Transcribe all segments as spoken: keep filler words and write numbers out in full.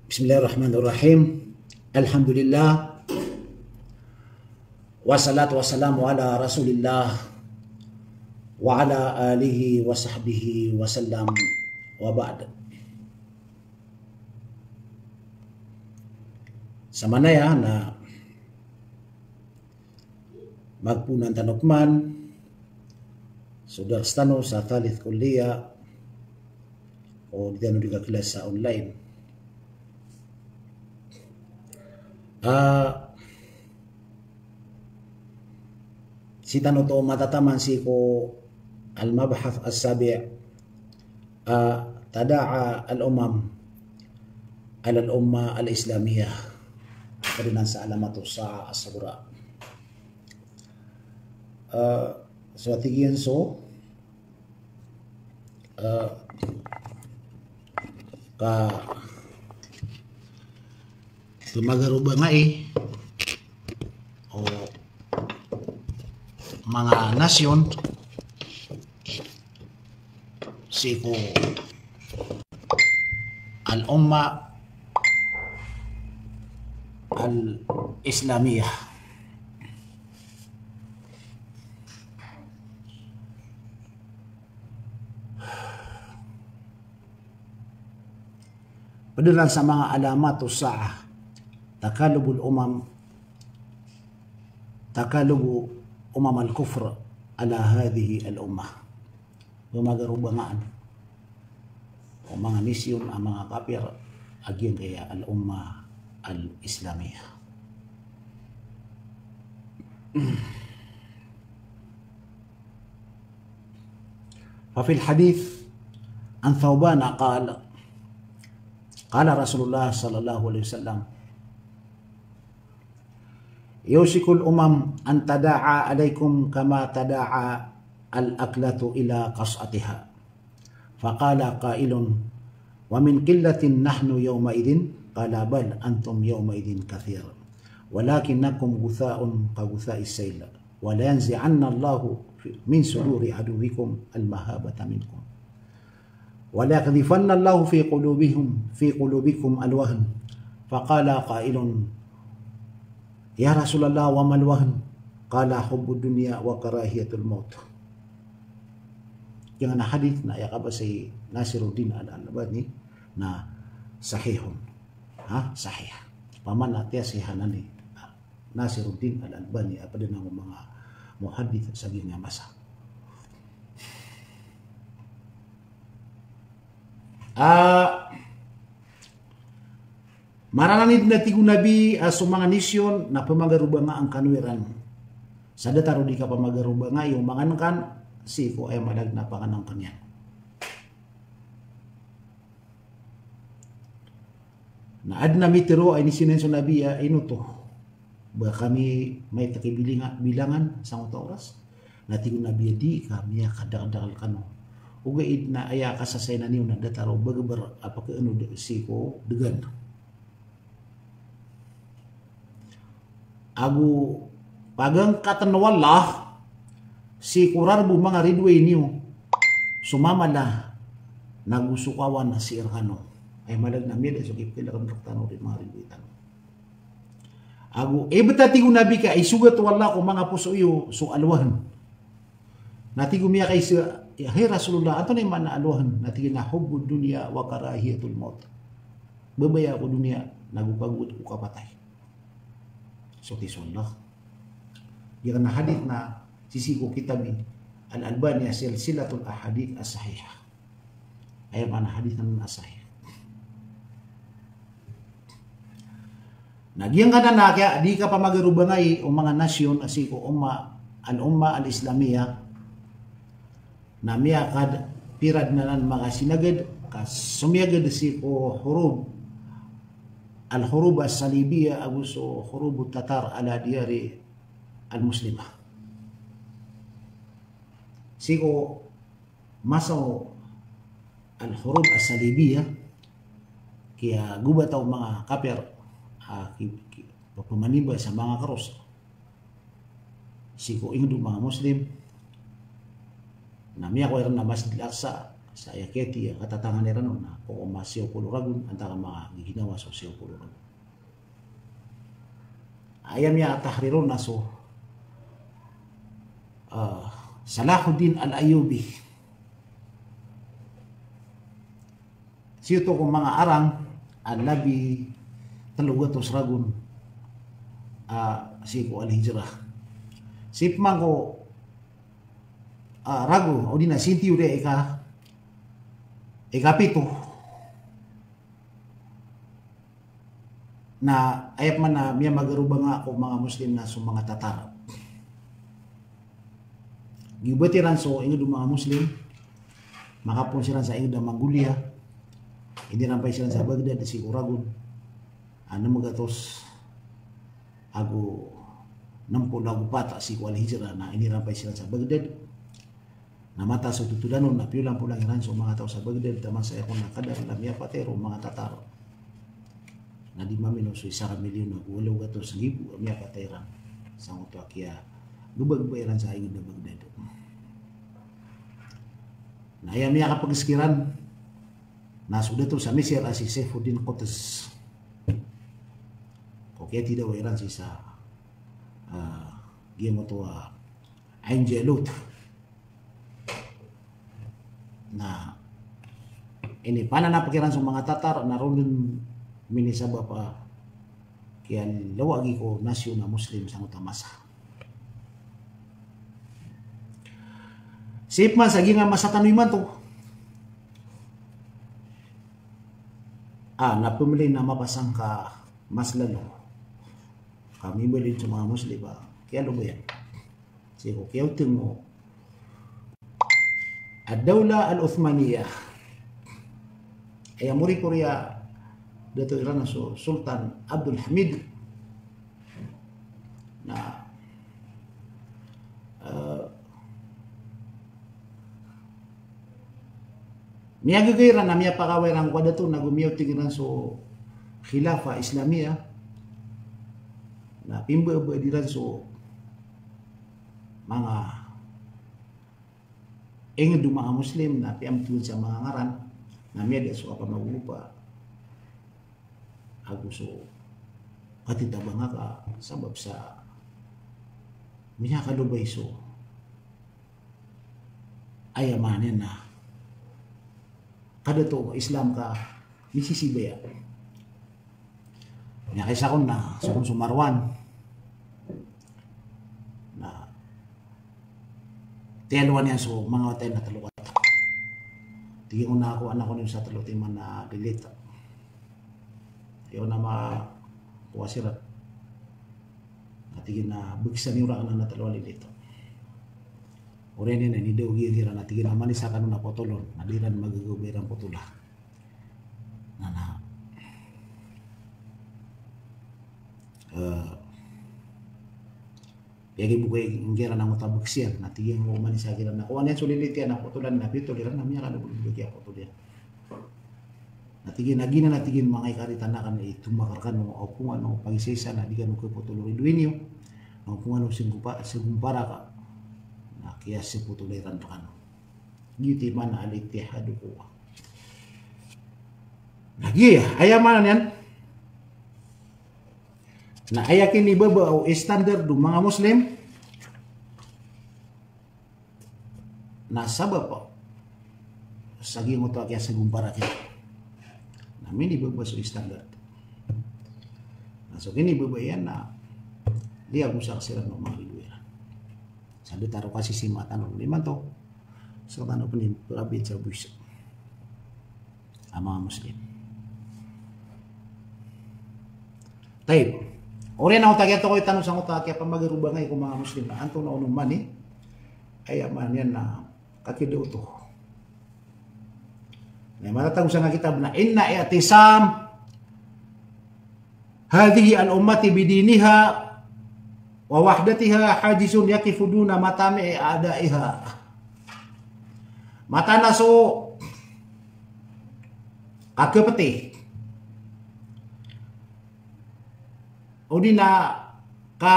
Bismillahirrahmanirrahim. Alhamdulillah. Wassalatu wassalamu ala Rasulillah wa ala alihi wa sahbihi wa sallam wa ba'd. Samana ya na magpunan tanukman sudar stano sa thalith kulliya o di ano di kelas sa online. Uh, si tano to matataman si ko al-mabhath as-sabi' uh, tada'a al-umam ala al-umma al-islamiyah kadinan sa alamatu sa as-sabura uh, so tigyan so uh, ka tumagaruba nga eh o mga nasyon siko al-umma al-islamiyah padalan sa mga alamat usaha takalubul umam takalubu umam al-kufr ala hadhihi al-ummah gumagarubangaan o mga nisyon ang mga kafir agyan kaya al-ummah al-islamiyah. ففي الحديث عن ثوبان قال قال رسول الله صلى الله عليه وسلم يوشك الأمم أن تداعى عليكم كما تداعى الأكلة إلى قصعتها فقال قائل ومن قلة نحن يومئذ قال بل أنتم يومئذ كثير ولكنكم غثاء كغثاء السيل ولينزعن الله من صدور عدوكم المهابة منكم وليقذفن الله في قلوبهم في قلوبكم الوهن فقال قائل يا رسول الله وما الوهن قال حب الدنيا وكراهية الموت. Yang na hadith na yakaba si Nasiruddin al-Albani na sahihun. Ha? Sahih. Paman natia si Hanani Nasiruddin al-Albani apa din ang mga muhaddith sa ginya masa. Ah Marananid na tigo nabi aso mga nisyon na pamagaruba nga ang kanwiran. Sa dataro di ka pamagaruba nga yung mga kan si ko ay malag na panganang kanya. Na ad na mitiro ay nisinenso nabi ay inuto. Ba kami may takibilingan bilangan sa mga oras. Na tigo nabi di kami kadang-kadang kano. Uga id na aya ka sa sayna niyo na dataro bagabar apa ka ano si ko degan. Agu pagang katanwala si kurarbu mga ridway niyo sumama na nagusukawan na si Irhano ay malag na miyad so kipila kami kaktano rin mga ridway tanong agu e betati ko nabi ka ay sugat wala ko mga puso iyo so alwahan nati gumiya kay sa hey Rasulullah ato na yung mana alwahan nati na hubbud dunya wa karahiyatul maut babaya ko dunya nagupagod ko kapatay. So tisullah. Yang na hadith na sisi ko kitab al-Albani silsilatul ahadith as-sahihah. Ay mana hadith na as-sahih. Nagyang kana na kaya di ka pa magarubangay o mga nasyon asiko umma al-umma al-islamiyah na miya kad pirad na nan mga sinagad kas sumiyagad si ko hurub الحروب الصليبية أو حروب التتار على ديار المسلمة. سيكو مسو الحروب الصليبية كيا gubat أو mga kapir pagpamanibay sa mga karos. Siko ingdo mga Muslim na miya ko na Masjid Al-Aqsa Saya keti ya katatangan ni ranon na ko masyo pulo ragun antara mga giginawa sa siyo pulo ragun. Ayam ya tahrirun naso uh, Salahuddin Al-Ayyubi. Siyo to kung mga arang al-labi talugatos ragun uh, si ko al-hijrah. Sip man ko uh, ragu o di na sintiyo de ika ikapito na ayap man na miya magaruba nga ako mga Muslim na so mga Tatar. Gibatiran so ingod mga Muslim makapon sila sa ingod na Mongolia. Hindi rampay sila sa Baghdad si Uragon. Ano magatos ako nampo lagu pata si ko al-hijrah na ini rampay sila sa Baghdad. Namata sa tutudanon na piulang pulang iran so mga tao sa Baghdad tamang sa akong nakadar lamya patero mga Tatar na di mamino so isara milyon na ulo gato sa gibu amya pateran sa uto akya lubag bayaran sa ingod na Baghdad na ayam ya kapag iskiran na sudah to sa Mesir si Saifuddin Qutz ko kaya tidak bayaran si sa uh, gimo to uh, Ain Jalut na ini pana napikiran sa mga Tatar na ron minisaba pa kaya lawagi ko nasyon na Muslim sa utamasa. Sip man sa ginga masatanoy man to. Ah, napumili na mapasang ka mas lalo. Kami bilin sa mga Muslim ba? Kaya lo ba yan? Sige, kaya utin mo Ad-Dawla Al-Uthmaniyah. Ay muri Korea dato Iran so Sultan Abdul Hamid na uh, miyagagayran na miya pakaway rang kwa dato nagumiyaw tigiran so Khilafa Islamiyah na pimba-ba diran so mga ingin do mga Muslim na piamtun sa mga ngaran na media so apa magupa ako so katitabang nga ka sabab sa miya kalubay so ayamanin na kada to Islam ka misisibaya niya kaysa ko na sukong sumarwan Tiyaluan niya so mga hotel na talukat. Tingin ko na ako anak ko sa talutiman na delete. Ayaw na makuha sirat. Natigin na buksan yung raka na nataluan dito. Uri niya na nidogi hira natigin na manisa ka na potolon. Nadiran magagubirang potula. Na na. Uh, Yagi bukoy ngira na mutabak siya natigin mo man sa kira na kuan yan suliliti na potulan na pito liran na miya kada bulbul kaya potulan natigin nagina natigin mga ikaritan na kan itumakarkan mo opungan no pagisisa na digan ko potuluri duinyo no opungan no singkupa singkumpara ka na kaya si potuliran kan giti man al-ittihadu ko lagi ayaman yan na ayakin ni baba o standard do mga Muslim na sabab po sagi mo to kaya sa gumpara kaya namin ni baba so standard na so kini baba yan na dia gusa sila ng mga liduyan sa ditaro kasi si matan ng lima to so tanong penin perabit sa buwis ang mga Muslim tayo ori na utag ito ko itanong sa utag kaya pamagiruba ngay kung mga Muslim na anto na unong mani ay man yan na kakido to na matatang sa nga kitab na inna i'tisam hadhihi al-ummati bidiniha wa wahdatiha hajizun yakifu duna matami a'daiha mata na so kakapati o di na ka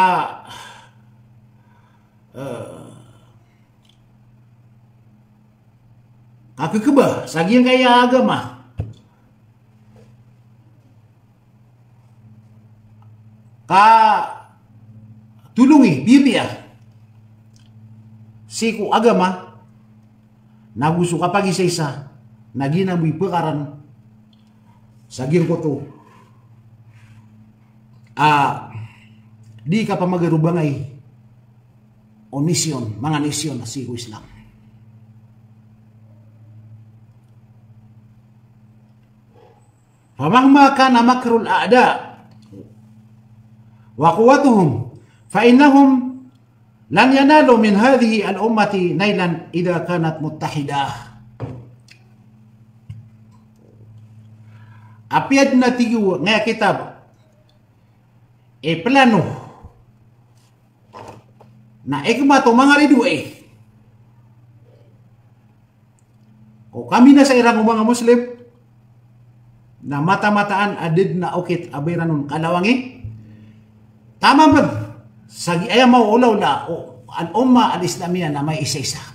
uh, kakekeba sagiang kaya agama ka tulungi bibiya siku agama nagusu kapagi sa isa nagina mo ipakaran sagir ko to ah di ka pa magarubangay o misyon mga misyon na siku Islam famahma kana makrul a'da wa quwwatuhum fa innahum lan yanalu min hadhihi al-ummati nailan idha kanat muttahidah. Apiad na tigu nga kitab e plano na ekmato mga ridue o kami na sa irang mga Muslim na mata-mataan adid na okit abiranon kalawangi tama ba sagi ayaw maulaw la o al-umma al-Islamiyya na may isa-isa.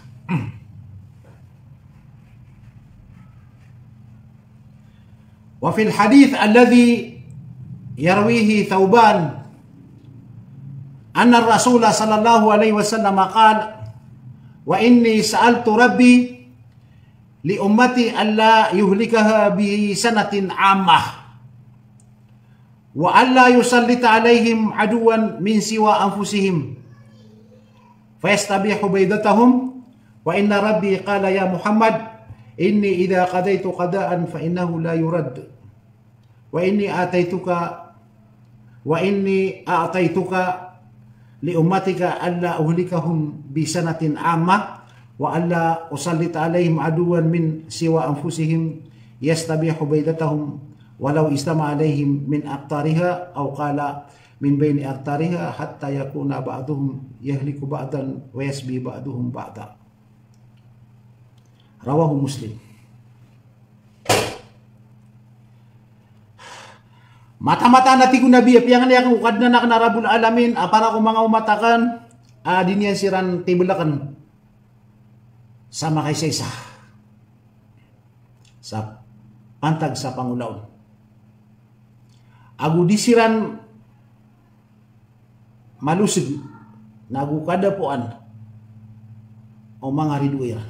Wa fil hadith alladhi yarwihi Thawban anna ar-rasul sallallahu alaihi wasallam qala wa inni sa'altu rabbi li ummati alla yuhlikaha bi sanatin 'ammah wa alla yusallita alaihim aduwan min siwa anfusihim fayastabihu baydatahum wa inna rabbi qala ya Muhammad inni idha qadaitu qada'an fa innahu la yurad wa inni ataituka wa inni a'taituka li ummatika alla uhlikahum bi sanatin 'ammah wa alla usallita alaihim aduwan min siwa anfusihim yastabihu baydatahum walau istama alaihim min aqtariha aw qala min baini aqtariha hatta yakuna ba'duhum yahliku ba'dan wa yasbi ba'duhum ba'da. Rawahu Muslim. Mata-mata nati ko nabi piangan ya ko kadna na kana Rabbul Alamin para ko mga umatakan adin yan siran tibulakan sama kay sa sa pantag sa Pangulaon. Agu disiran malusig nagu kadapuan o mga ridwira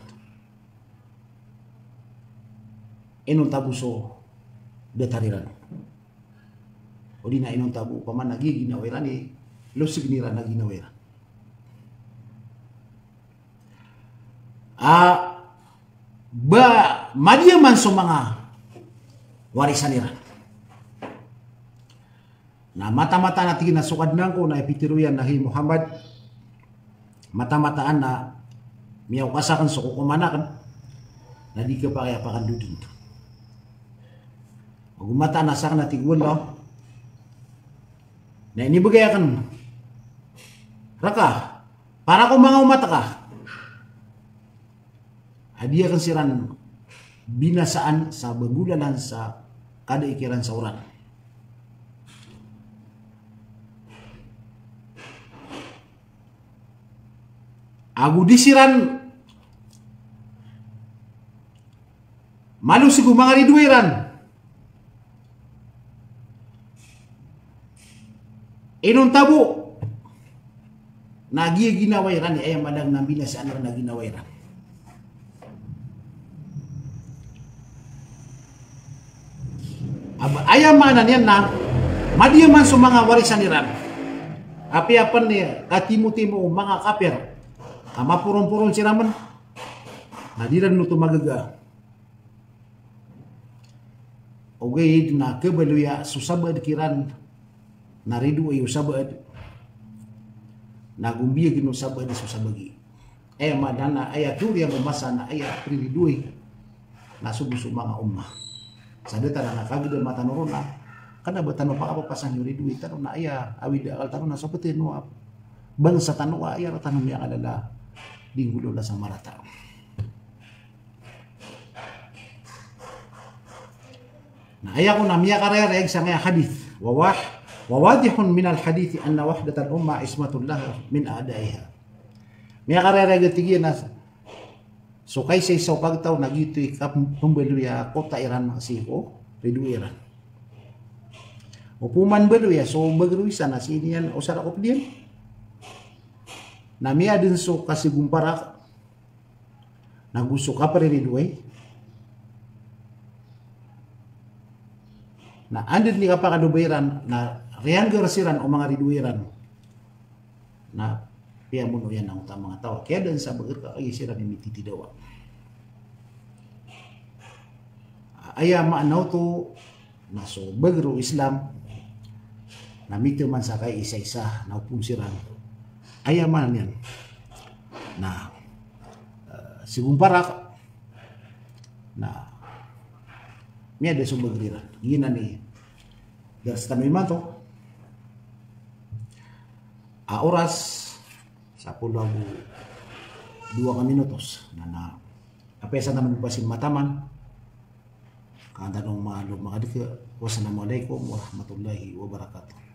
inong tabuso detariran o di na inong tabu paman nagi ginawiran eh lusig nira na ginawiran ah ba madiyaman sa mga warisan nira na mata-mata na tinasukad na ko na ipitiruyan na hi Muhammad mata-mataan na miyaw kasakan sa kukumanakan na di ka pa kaya pakandudin magumata na sa na tigwal na inibagay akan raka para kung mga umata ka hadiah kan siran binasaan sa bagulanan sa kada ikiran sa uran. Agu disiran malu sigu mga ridwiran inong tabu nagiya ginawairan ay malang nambina sa anar na ginawairan ayamanan yan na madiyaman sa mga warisan niran api apan niya katimu-timu mga kapir ama purong-purong siraman hadiran nuto magaga okay na kebaluya susabad kiran naridu ay usabad nagumbiya gino sabad susabagi ay madana ay aturi ang umasa na ay pririduy nasubuso mga umma sa data na nakagid mata noron na kada ba tanong pa apa pasan yuri duit tanong na aya awid akal tanong na sapatin mo bangsa tanong aya tanong niya alala dinggulo la sang marata na aya ko na miya karereg sa nga hadith wawah wawadihun min al hadith anna wahdat al umma ismatullah min a'daiha miya karereg tigyan na So kay say so pagtaw nagito ka pembeluya kota Iran masiko redu Iran. Upuman beluya so bagruisa na sinian o sarakop diyan. Namia din so kasi gumpara nagusto ka pa redu ay. Na andin ni ka pa kadubayran na riyan garasiran o mga riduiran na piya mo no yan ang utang mga tao. Kaya din sa bagat ka kagisiran ni mititidawa. Aya maanaw to na so bagro Islam na mito man sa kay isa-isa na upunsiran. Aya man yan na uh, sigumparak na miya de so bagriran. Gina ni das kami man to a oras sa puluh dua ka minutos na na apesa naman basin mataman kanta nung mga mga dika. Wassalamualaikum warahmatullahi wabarakatuh.